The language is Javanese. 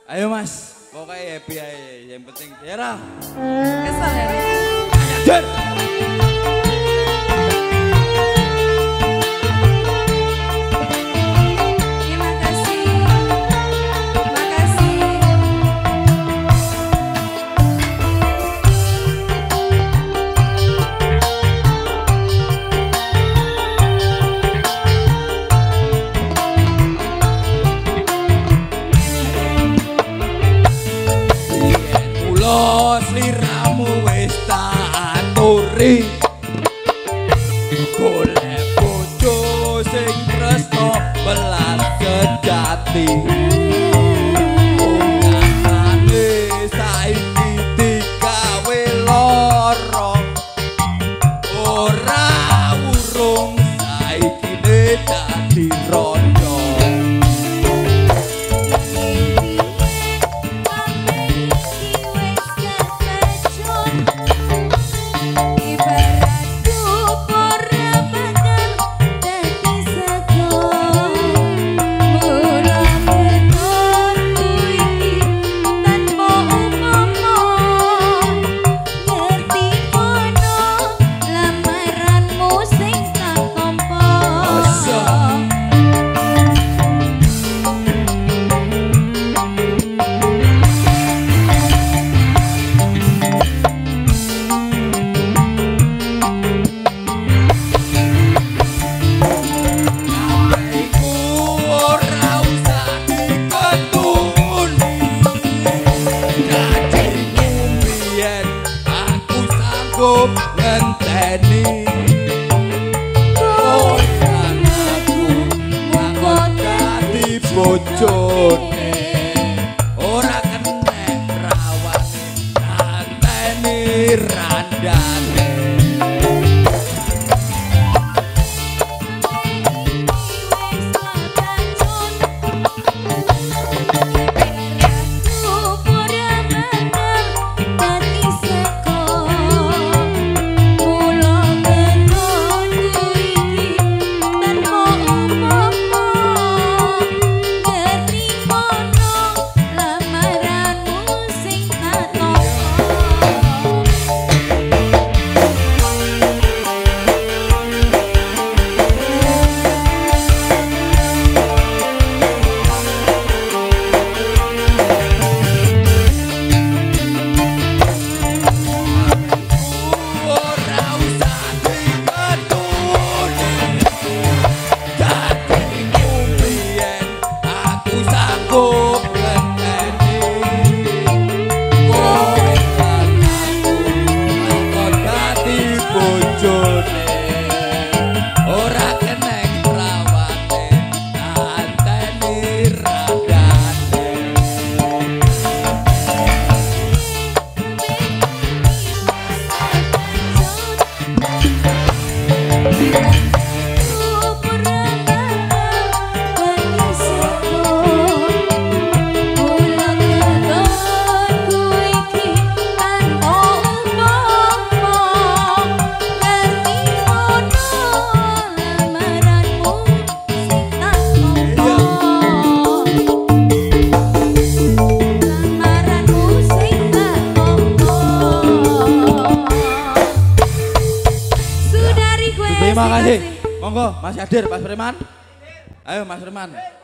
Ayo Mas, pokoknya happy aja, yang penting daerah. Kesel ya? Ajar. Sliramu wis tak aturi golek bojo sing tresno belas sejati ungkapane saiki digawe lara ora urung saiki dadi rondo. Ngenteni kowe anakku monggo dadi bojone ora kenek rawane ngenteni randane. Terima kasih. Monggo Mas Yadir, Mas Preman. Ayo Mas Preman.